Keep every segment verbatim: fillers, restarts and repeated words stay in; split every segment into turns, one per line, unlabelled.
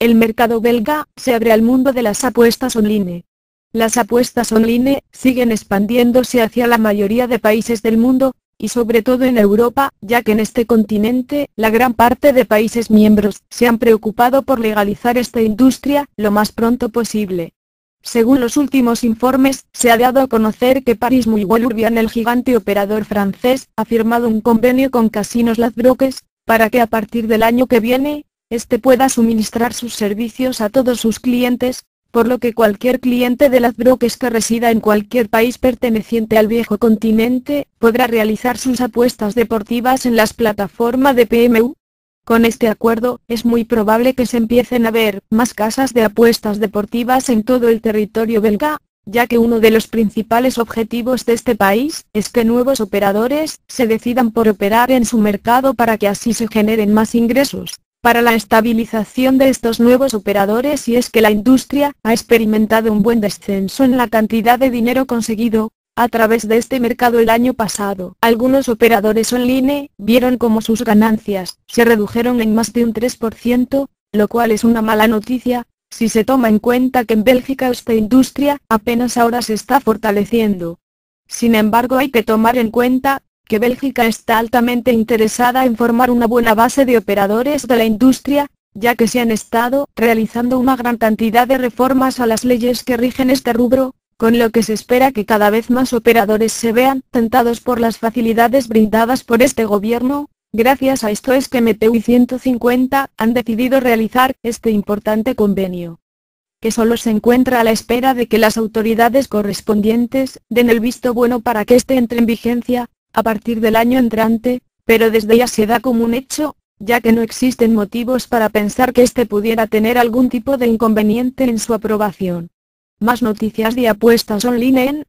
el mercado belga se abre al mundo de las apuestas online. Las apuestas online siguen expandiéndose hacia la mayoría de países del mundo, y sobre todo en Europa, ya que en este continente, la gran parte de países miembros se han preocupado por legalizar esta industria lo más pronto posible. Según los últimos informes, se ha dado a conocer que Paris Mobile Urbian, el gigante operador francés, ha firmado un convenio con Casinos Ladbrokes, para que a partir del año que viene, este pueda suministrar sus servicios a todos sus clientes, por lo que cualquier cliente de Ladbrokes que resida en cualquier país perteneciente al viejo continente, podrá realizar sus apuestas deportivas en las plataformas de P M U. Con este acuerdo, es muy probable que se empiecen a ver más casas de apuestas deportivas en todo el territorio belga, ya que uno de los principales objetivos de este país es que nuevos operadores se decidan por operar en su mercado para que así se generen más ingresos para la estabilización de estos nuevos operadores, y es que la industria ha experimentado un buen descenso en la cantidad de dinero conseguido a través de este mercado el año pasado. Algunos operadores online vieron como sus ganancias se redujeron en más de un tres por ciento, lo cual es una mala noticia, si se toma en cuenta que en Bélgica esta industria apenas ahora se está fortaleciendo. Sin embargo, hay que tomar en cuenta que Bélgica está altamente interesada en formar una buena base de operadores de la industria, ya que se han estado realizando una gran cantidad de reformas a las leyes que rigen este rubro, con lo que se espera que cada vez más operadores se vean tentados por las facilidades brindadas por este gobierno. Gracias a esto es que M T U y ciento cincuenta han decidido realizar este importante convenio, que solo se encuentra a la espera de que las autoridades correspondientes den el visto bueno para que este entre en vigencia a partir del año entrante, pero desde ya se da como un hecho, ya que no existen motivos para pensar que este pudiera tener algún tipo de inconveniente en su aprobación. Más noticias de apuestas online en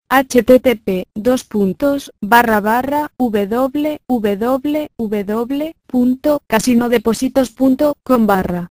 http dos puntos barra barra www punto casinodepositos punto com barra